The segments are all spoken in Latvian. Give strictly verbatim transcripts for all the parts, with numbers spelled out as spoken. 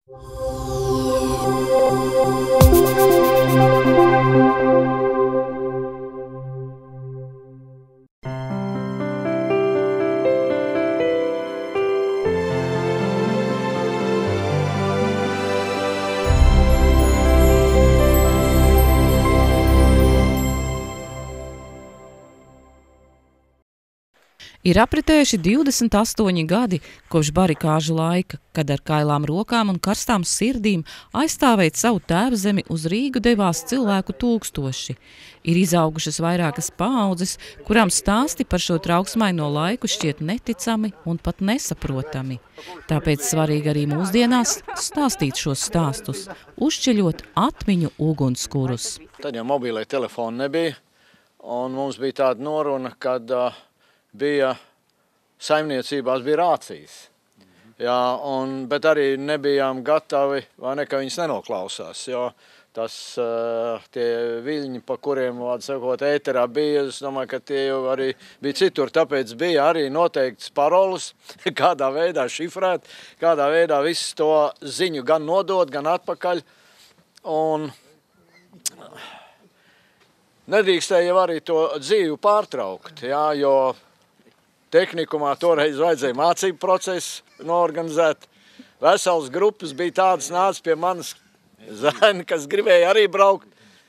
Ir apritējuši divdesmit astoņi gadi kopš barikāžu laika, kad ar kailām rokām un karstām sirdīm aizstāvēt savu tēvzemi uz Rīgu devās cilvēku tūkstoši. Ir izaugušas vairākas paaudzes, kurām stāsti par šo trauksmaino laiku šķiet neticami un pat nesaprotami. Tāpēc svarīgi arī mūsdienās stāstīt šos stāstus, uzceļot atmiņu ugunskurus. Tad jau mobilie telefoni nebija, un mums bija tāda noruna, kad uh, bija saimniecībās bija rācijas. Jā, un, bet arī nebijām gatavi, vai ne, ka viņas nenoklausās, jo tas, uh, tie viļņi, pa kuriem, vārdu sakot, ēterā bija, es domāju, ka tie jau arī bija citur, tāpēc bija arī noteikts paroles, kādā veidā šifrēt, kādā veidā visu to ziņu gan nodot, gan atpakaļ, un nedrīkstēja jau arī to dzīvi pārtraukt, jā, jo tehnikumā toreiz vajadzēja mācību procesu noorganizēt. Veselas grupas bija tādas, nāca pie manas zēni, kas gribēja arī braukt.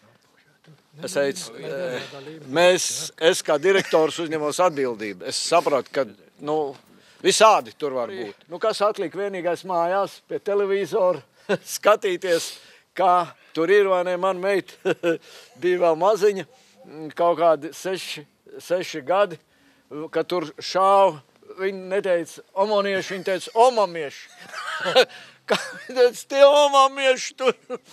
Es teicu, mēs, es kā direktors uzņemos atbildību. Es sapratu, ka nu, visādi tur var būt. Nu, kas atlika vienīgais mājās pie televizora skatīties, kā tur ir, vai ne, man meita bija vēl maziņa, kaut kādi seši, seši gadi. Kad tur šāva, viņi neteica omonieši, viņi teica omamieši. Kā viņi teica, tie omamieši tur.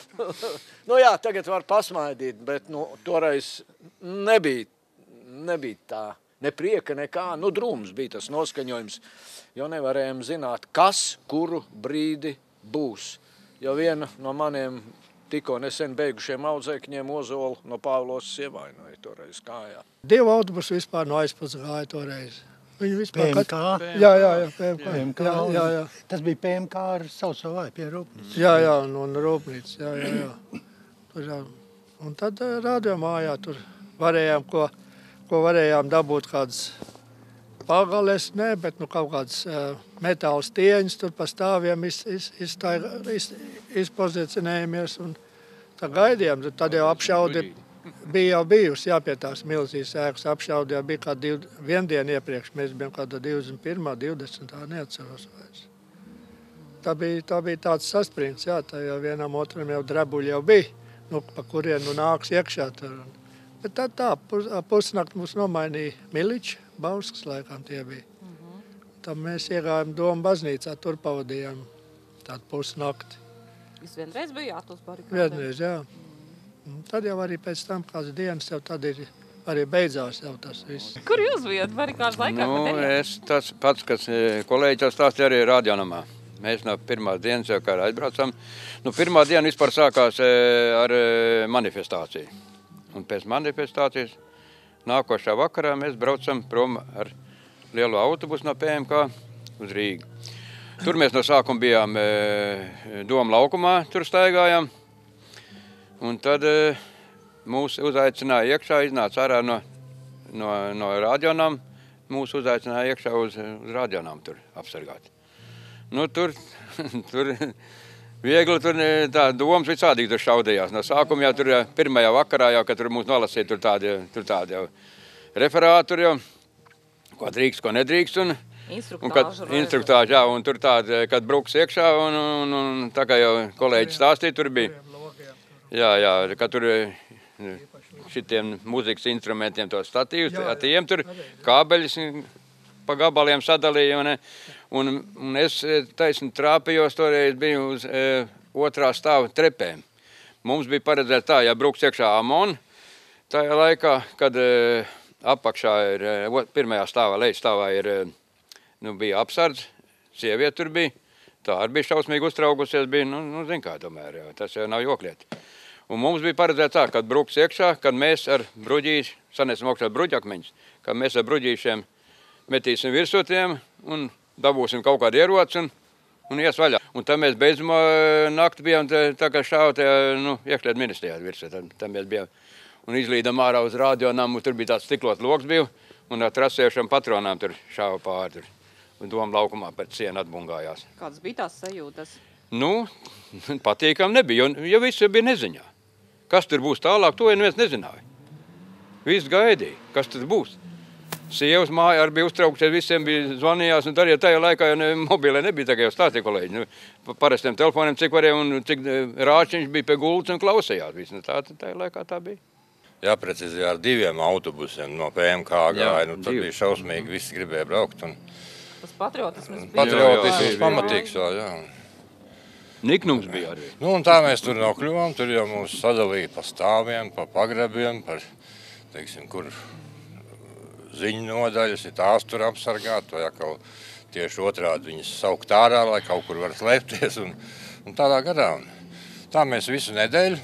Nu jā, tagad var pasmaidīt, bet nu, toreiz nebija, nebija tā, ne prieka, nekā. Nu, drūms bija tas noskaņojums, jo nevarējām zināt, kas kuru brīdi būs. Jo viena no maniem tikko nesen beigušiem audzēkņiem Ozolu no Pāvlos ievainoja toreiz kājā. Divu autobusu vispār no aizpus gāja toreiz. Viņi vispār... P M K? Jā, jā, jā, P M K. P M K. Jā, jā, jā. Tas bija P M K ar Sausavai pie Rūpnīcas. Jā, jā, un, un Rūpnīcas, jā, jā, jā. Tur, jā. Un tad radio mājā tur varējām, ko, ko varējām dabūt kādas pagales, ne, bet nu kaut kādas uh, metāla stieņas tur pa stāviem iz, iz, iz, iz, izpozicionējamies un tā gaidījām. Tad jau apšaudi bija jau bijusi, jā, pie tās milzīgas ēkas apšaudi jau bija kā div, vienu dienu iepriekš. Mēs bijām kādā divdesmit pirmā, divdesmitā, neatceros vairs. Tā bija, tā bija tāds sasprints, jā, tā jau vienam otram jau drebuļi jau bija, nu, pa kurien nu nāks iekšā tur. Bet tad tā, pus, pusnakt mums nomainīja Miličs, Bauskas laikām tie bija. Uh-huh. Tad mēs iegājām Doma baznīcā, tur pavadījām tādu pusnakti. Jūs vienreiz bijāt uz barikādēm? Vienreiz, jā. Un tad jau arī pēc tam kādas dienas jau tad ir arī beidzās jau tas viss. Kur jūs bijat barikāžu laikā? Nu, es tas pats, kas kolēģi tas stāstīja arī radionamā. Mēs no pirmās dienas jau kā aizbraucam. Nu, pirmā diena vispār sākās ar manifestāciju. Un pēc manifestācijas nākošā vakarā mēs braucam prom ar lielu autobusu no P M K uz Rīgu. Tur mēs no sākuma bijām e, Doma laukumā, tur staigājām. Un tad e, mūs uzaicināja iekšā, iznāca ārā no, no, no radionām. Mūs uzaicināja iekšā uz, uz radionām tur apsargāt. Nu, tur, tur viegli tur tā domas visādīgi tur šaudījās. No sākuma jau tur pirmajā vakarā, jau, kad tur mūs nolasīja tur tādi, tur tādi jau referāti, tur jau, ko drīkst, ko nedrīkst. Un, un kad, instruktāži, jā, un tur tādi, kad bruks iekšā, un, un, un tā kā jau kolēģi stāstīja, tur bija, jā, jā, ka tur šitiem muzikas instrumentiem tos statīvus, tiem tur kābeļus pa gabaliem sadalīja, un, un, un es taisni trāpījos, toreiz biju uz e, otrā stāva trepēm. Mums bija paredzēts tā, ja bruks iekšā amon, tajā laikā, kad e, apakšā ir, e, pirmajā stāvā, lejas stāvā ir, e, nu, bija apsardz, sieviete tur bija, tā arī bija šausmīgi uztraukusies, bija, nu, nu zin kā tomēr, jau, tas jau nav joklieti. Un mums bija paredzēts tā, kad bruks iekšā, kad mēs ar bruģīši, sanesim augšā bruģakmeņus, kad mēs ar bruģīšiem metīsim virsotiem un dabūsim kaut kādu ieroci un un ies vaļā. Un tad mēs beidzamā nakti bijām tā, tā kā šāva tajā, nu, iekšļiet ministrijā virsē. Tad, tad mēs bijām un izlīdām ārā uz radionamu, tur bija tāds stiklot loks bija, un ar trasējušiem patronām tur šāva pāri tur. Un doma laukumā pēc sienu atbungājās. Kādas bija tās sajūtas? Nu, patīkam nebija, jo, jo viss bija neziņā. Kas tur būs tālāk, to jau neviens nezināja. Viss gaidīja, kas tur būs. Sievas māja arī bija uztraukties, visiem bija zvanījās, un arī tajā laikā jau ne, mobilē nebija, tā kā jau stāstīja kolēģi. Nu, parastiem telefoniem, cik varēja, un cik rāčiņš bija pie gultas un klausējās. Viss, nu, tā, tajā laikā tā bija. Jā, precīzi ar diviem autobusiem no P M K gāja, nu, tad divi. bija šausmīgi, visi gribēja braukt. Un... Tas patriotisms bija. Patriotisms pamatīgs vēl, jā. Niknums bija arī. Nu, un tā mēs tur nokļuvām, tur jau mūs sadalīja pa stāviem, pa pagrebiem, par, teiksim, kur ziņu nodaļas ir tās tur apsargāt, vai atkal tieši otrādi viņas saukt ārā, lai kaut kur var slēpties, un, un tādā garā. Un tā mēs visu nedēļu,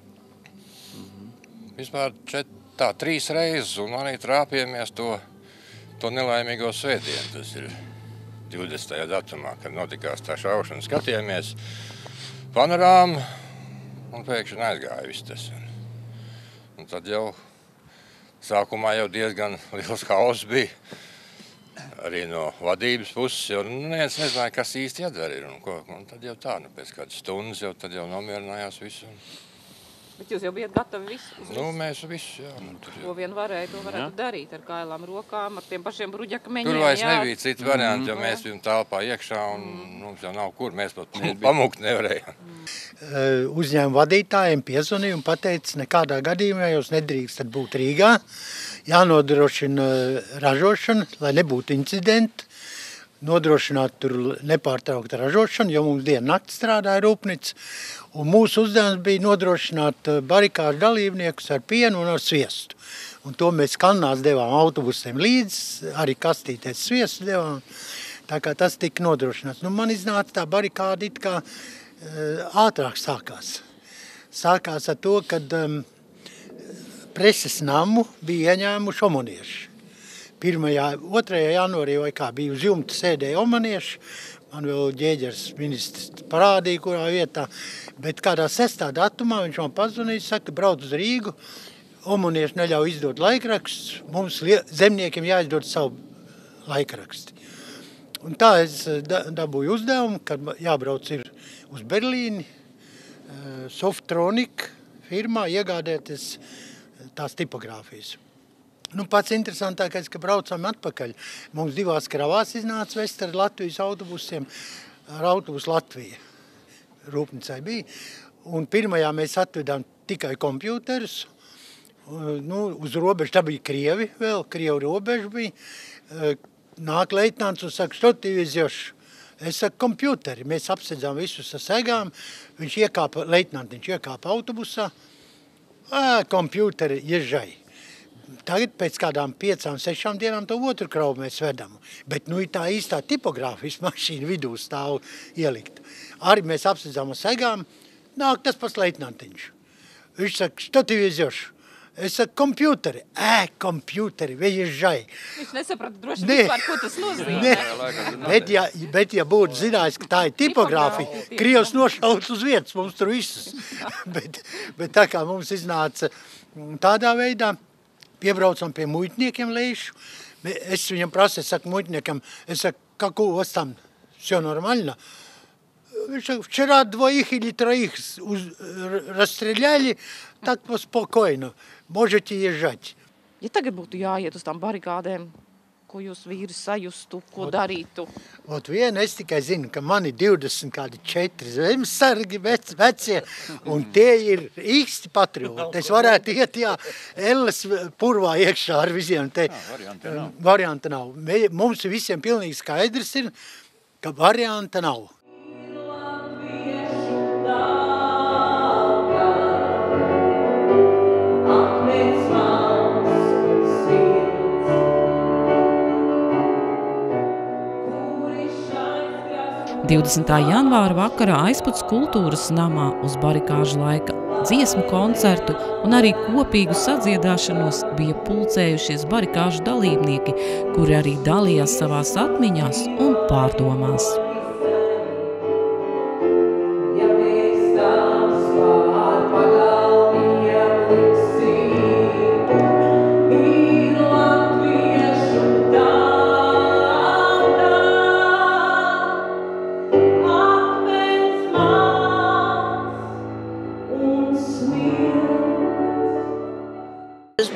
vispār čet, tā trīs reizes, un arī trāpījāmies to, to nelaimīgo svētdienu, tas ir divdesmitajā datumā, kad notikās tā šaušana, skatījāmies panorāmu, un pēkšņi aizgāja viss tas. Un tad jau sākumā jau diezgan liels hauss bija, arī no vadības puses, jo neviens nezināja, kas īsti jādara ir. Un, ko, un tad jau tā, nu, pēc kādas stundas jau tad jau nomierinājās visu. Bet jūs jau bijat gatavi visu? Uz Nu, visu? mēs visu, jā. Nu, tur, Ko vien varēja, to varētu darīt ar kailām rokām, ar tiem pašiem bruģakmeņiem. tur vairs jā. nebija citi varianti, jo mēs bijām telpā iekšā, un mums jau nav kur, mēs pat pamukt nevarējām. Uzņēmuma vadītājiem piezvanīja un pateica, nekādā gadījumā jūs nedrīkstat būt Rīgā, jānodrošina ražošana, lai nebūtu incidenti, nodrošināt tur nepārtraukta ražošana, jo mums dienu nakti strādāja rūpnīca, un mūsu uzdevums bija nodrošināt barikāžu dalībniekus ar pienu un ar sviestu. Un to mēs kannās devām autobusiem līdz, arī kastīties sviestu devām, tā kā tas tika nodrošināts. Nu, man iznāca tā barikāda it kā ātrāk sākās. Sākās ar to, kad um, preses namu bija ieņēmuši omanieši. Pirmajā, otrajā janvārī vai kā bija uz jumta sēdēja omanieši, man vēl ģēģers ministrs parādīja, kurā vietā, bet kādā sestā datumā viņš man pazvanīja, saka, brauc uz Rīgu, omanieši neļauj izdot laikrakstus, mums zemniekiem jāizdod savu laikraksti. Un tā es dabūju uzdevumu, kad jābrauc ir uz Berlīni, Softronic firmā iegādēties tās tipogrāfijas. Nu, pats interesantākais, ka braucam atpakaļ. Mums divās kravās iznāca vest ar Latvijas autobusiem, ar autobusu Latvija. Rūpnicai bija. Un pirmajā mēs atvedām tikai kompjūterus. Nu, uz robežu, tā bija Krievi vēl, Krievu robežu bija. Nāk leitnants un saka, što ti izjoši? Es saku, kompjūteri. Mēs apsedzām visus ar segām. Viņš iekāpa, leitnants, viņš iekāpa autobusā. Ā, kompjūteri, ježai. Tagad pēc kādām piecām, sešām dienām to otru kravu mēs vedam. Bet nu ir tā īstā tipogrāfijas mašīna vidū stāv ielikt. Arī mēs apsedzām ar segām, nāk tas pats leitnantiņš. Viņš saka, što ti vizjoši? Es saku, kompjūteri. Ē, kompjūteri, veježai. Viņš nesaprata droši vispār, ko tas nozīmē. Ne. Bet, ja, bet ja būtu zinājis, ka tā ir tipogrāfija, Krievs nošauts uz vietas, mums tur visus. bet, bet tā kā mums iznāca tādā veidā, piebraucam pie muitniekiem leišu. Es viņam prasu, es saku muitniekam, es saku, kako у вас там все нормально? Вчера двоих или троих расстреляли, так спокойно, можете езжать. Ja tagad būtu jāiet uz tām barikādēm, ko jūs vīri sajustu, ko darītu? Ot vien, es tikai zinu, ka man ir divdesmit kādi četri zemesargi vec, vecie, un tie ir īsti patrioti. Es varētu iet, jā, Elles purvā iekšā ar visiem te. Jā, varianta nav. Varianta nav. Mums visiem pilnīgi skaidrs ir, ka varianta nav. divdesmitā janvāra vakarā Aizputs kultūras namā uz barikāžu laika dziesmu koncertu un arī kopīgu sadziedāšanos bija pulcējušies barikāžu dalībnieki, kuri arī dalījās savās atmiņās un pārdomās.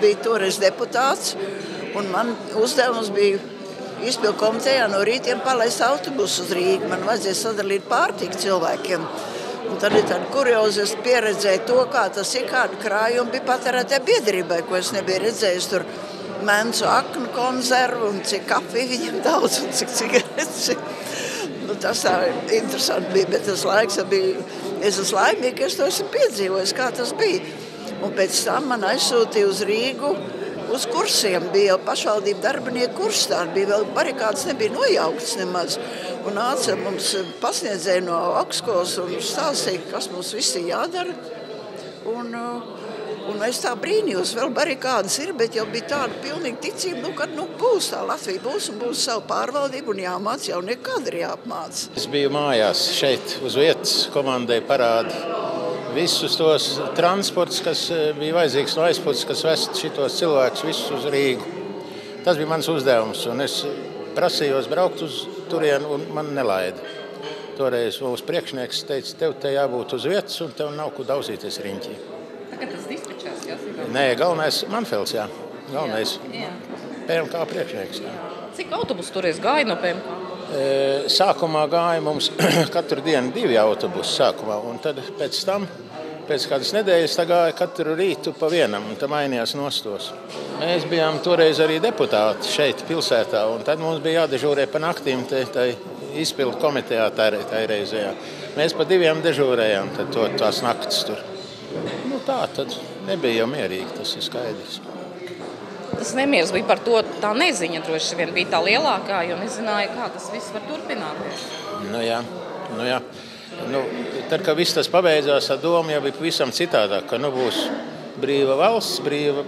biju toreiz deputāts, un man uzdevums bija izpildu komitejā no rītiem palaist autobusu uz Rīgu. Man vajadzēja sadalīt pārtiku cilvēkiem. Un tad ir tāda kurioza, es pieredzēju to, kā tas ir, kāda krājuma bija patērētāju biedrībai, ko es nebiju redzējis tur mencu aknu konzervu un cik kafiju viņam daudz un cik cigaretes. Nu, tas tā interesanti bija, bet tas laiks bija, es esmu laimīgi, ka es to esmu piedzīvojis, kā tas bija. Un pēc tam man aizsūtīja uz Rīgu uz kursiem, bija jau pašvaldību darbinieku kurs, tā bija vēl barikādas, nebija nojauktas nemaz. Un nāca mums pasniedzēja no augstskolas un stāstīja, kas mums viss ir jādara. Un, un es tā brīnījos, vēl barikādas ir, bet jau bija tāda pilnīga ticība, nu, kad nu, būs tā Latvija būs un būs savu pārvaldību un jāmāc, jau nekad ir jāapmāc. Es biju mājās šeit uz vietas, komandai parāda visus tos transports, kas bija vajadzīgs no aizpuses, kas vest šitos cilvēkus visus uz Rīgu. Tas bija mans uzdevums, un es prasījos braukt uz turienu, un man nelaida. Toreiz mūsu priekšnieks teica, tev te jābūt uz vietas, un tev nav ko daudzīties riņķī. Tagad tas dispečās, jāsaka? Nē, galvenais Manfels, jā. Galvenais jā, jā. P M K priekšnieks, jā. Cik autobusu toreiz gāja no P M K? Sākumā gāja mums katru dienu divi autobusi sākumā, un tad pēc tam, pēc kādas nedēļas, tā gāja katru rītu pa vienam, un tā mainījās nostos. Mēs bijām toreiz arī deputāti šeit pilsētā, un tad mums bija jādežūrē pa naktīm tai, tai izpildu komitejā tai, tai reizējā. Mēs pa diviem dežūrējām tad to, tās naktas tur. Nu tā, tad nebija jau mierīgi, tas ir skaidrs. Tas nemieris bija par to, tā neziņa droši vien bija tā lielākā, jo nezināja, kā tas viss var turpināties. Nu jā, nu jā. Nu, tad, kad viss tas pabeidzās, tā doma jau bija pavisam citādāk, ka nu būs brīva valsts, brīva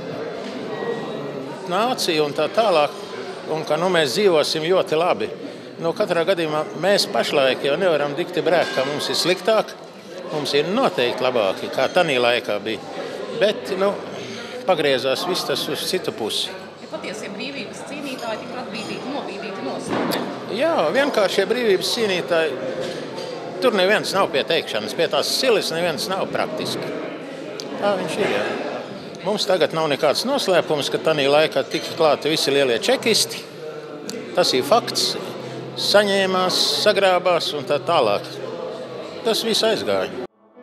nācija un tā tālāk, un ka nu mēs dzīvosim ļoti labi. Nu, katrā gadījumā mēs pašlaik jau nevaram dikti brēkt, ka mums ir sliktāk, mums ir noteikti labāki, kā tanī laikā bija. Bet, nu, pagriezās viss tas uz citu pusi. Ja patiesie brīvības cīnītāji tika atbīdīti, nobīdīti nost. Jā, vienkāršie brīvības cīnītāji, tur neviens nav pie teikšanas, pie tās silis neviens nav praktiski. Tā viņš ir, jā. Mums tagad nav nekāds noslēpums, ka tanī laikā tika klāti visi lielie čekisti. Tas ir fakts, saņēmās, sagrābās un tā tālāk. Tas viss aizgāja.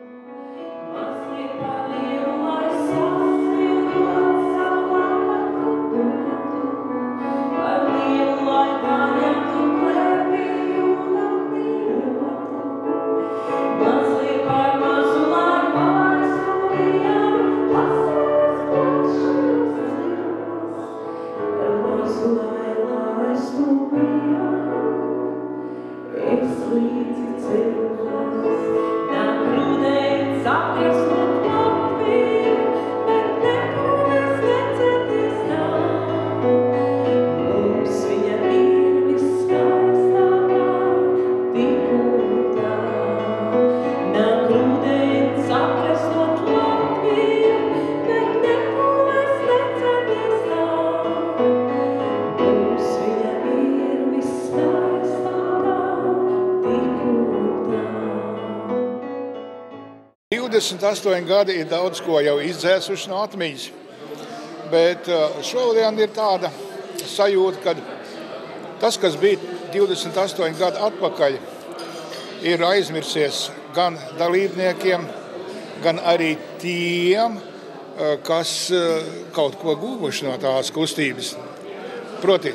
divdesmit astoņi gadi ir daudz ko jau izdzēsuši no atmiņas, bet šodien ir tāda sajūta, ka tas, kas bija divdesmit astoņi gadi atpakaļ, ir aizmirsies gan dalībniekiem, gan arī tiem, kas kaut ko guvuši no tās kustības. Proti,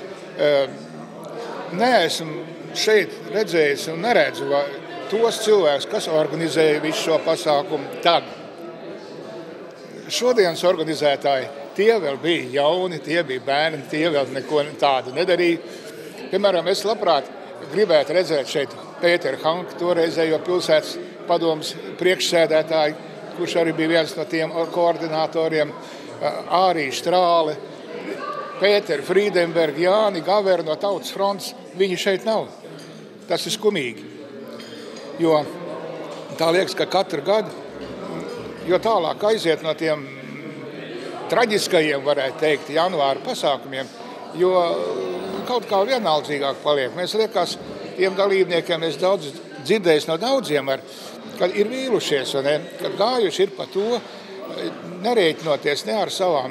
neesmu šeit redzējis un neredzu tos cilvēkus, kas organizēja visu šo pasākumu tad. Šodienas organizētāji, tie vēl bija jauni, tie bija bērni, tie vēl neko tādu nedarīja. Piemēram, es labprāt gribētu redzēt šeit Pēteru Hanku, toreizējo pilsētas padomes priekšsēdētāju, kurš arī bija viens no tiem koordinatoriem, Ārī Štrāle, Pēteru Frīdenbergu, Jāni Gaveru no Tautas frontes. Viņi šeit nav. Tas ir skumīgi. Jo tā liekas, ka katru gadu, jo tālāk aiziet no tiem traģiskajiem, varētu teikt, janvāra pasākumiem, jo kaut kā vienaldzīgāk paliek. Mēs liekas, tiem dalībniekiem es daudz dzirdējis no daudziem, ar, kad ir vīlušies, ne, kad gājuši ir pa to, nerēķinoties ne ar savām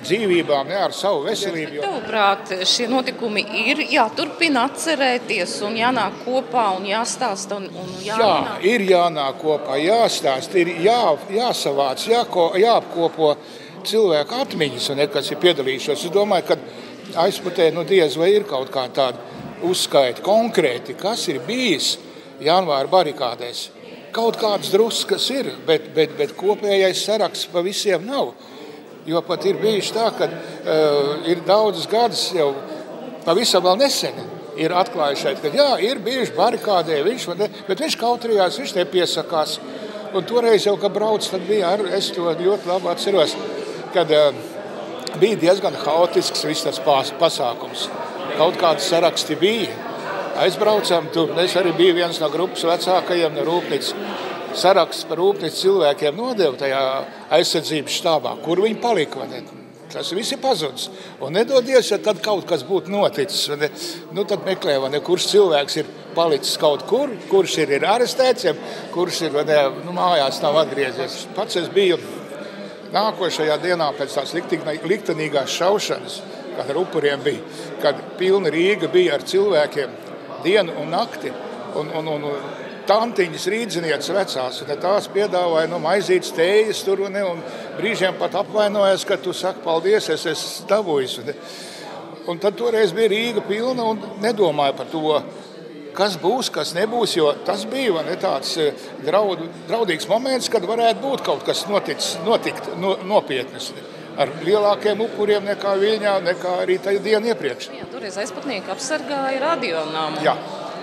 dzīvībām, ne ar savu veselību. Tavuprāt, šie notikumi ir jāturpina atcerēties un jānāk kopā un jāstāsta un, un Jā, jārunā? ir jānāk kopā, jāstāsta, ir jā, jāsavāc, jāko, jāapkopo cilvēku atmiņas, un kas ir piedalījušos. Es domāju, ka aizputē, nu diez vai ir kaut kā tāda uzskaita konkrēti, kas ir bijis janvāra barikādēs. Kaut kāds druskas ir, bet, bet, bet kopējais saraksts pa visiem nav. Jo pat ir bijuši tā, ka uh, ir daudzas gadus jau pavisam vēl nesen ir atklājuši, ka jā, ir bijuši barikādē, viņš, bet viņš kautrījās, viņš nepiesakās. Un toreiz jau, kad brauc, tad bija, ar, es to ļoti labi atceros, kad uh, bija diezgan haotisks viss tas pasākums. Kaut kādi saraksti bija. Aizbraucām, tur es arī biju viens no grupas vecākajiem no rūpnīcas. Saraksts par rūpnīcas cilvēkiem nodeva tajā aizsardzības štābā, kur viņi palika. Tas viss ir pazudis. Un nedodies, ja tad kaut kas būtu noticis. Ne, nu tad meklē, ne, kurš cilvēks ir palicis kaut kur, kurš ir, ir arestēts, ja, kurš ir ne, nu, mājās nav atgriezies. Pats es biju nākošajā dienā pēc tās liktenīgās šaušanas, kad ar upuriem bija, kad pilna Rīga bija ar cilvēkiem dienu un nakti, un, un, un tantiņas rīdzinieces vecās, un tās piedāvāja nu, maizītes tējas tur, un, un brīžiem pat apvainojas, ka tu saki paldies, es esmu dabūjis. Un, un tad toreiz bija Rīga pilna un nedomāja par to, kas būs, kas nebūs, jo tas bija ne, tāds draud, draudīgs moments, kad varētu būt kaut kas noticis, notikt no, nopietnas. Ar lielākiem upuriem nekā Viļņā, nekā arī tajā dienu iepriekš. Jā, toreiz aizputnieki apsargāja radionamu. Jā.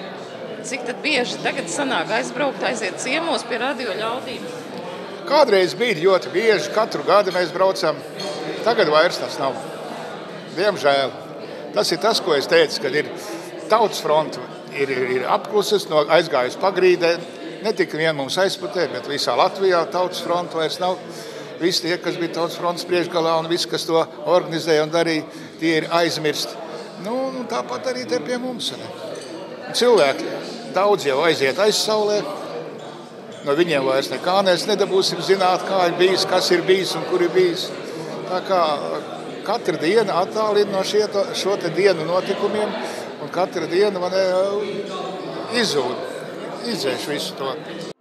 Cik tad bieži tagad sanāk aizbraukt, aiziet ciemos pie radio ļaudīm? Kādreiz bija ļoti bieži, katru gadu mēs braucam. Tagad vairs tas nav. Diemžēl. Tas ir tas, ko es teicu, kad ir tautas fronte, ir, ir, ir apklusis, no aizgājusi pagrīdē. Ne tikai vien mums aizputē, bet visā Latvijā tautas fronte vairs nav. Visi tie, kas bija tautas frontes priekšgalā un visi, kas to organizēja un darīja, tie ir aizmirsti. Nu, tāpat arī te pie mums. Ne? Cilvēki daudz jau aiziet aizsaulē. No viņiem vairs nekā mēs nedabūsim zināt, kā ir bijis, kas ir bijis un kur ir bijis. Tā kā katra diena attālina no šie, šo te dienu notikumiem un katra diena man izzūd, izdzēš visu to.